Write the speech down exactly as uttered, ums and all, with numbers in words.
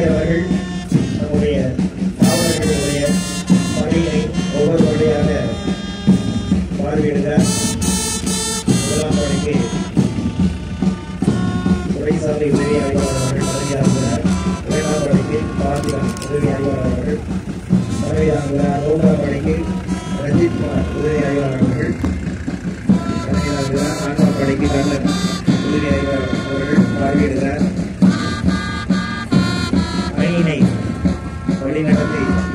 ஆசிரியர் அவர்கள் நம்முடைய மாணவர்களுடைய பணியை ஒவ்வொரு வழியாக பார்வையிடுகிறார். முதலாம் பணிக்கு துறை சார்ந்த உதவி அறிவாளர் அவர்கள் தலைமையாகிறார். இரண்டாம் பணிக்கு பாரதியார் உதவி அறிவாளர் அவர்கள் தலைமையாகிறார். மூன்றாம் பணிக்கு ரஞ்சித் குமார் உதவி அறிவாளர் அவர்கள் தலைமையாகிறார். நான்காம் பணிக்கு கண்ணன் உதவி அறிவாளர் அவர்கள் பார்வையிடுகிறார். அணியினை வழிநடத்தி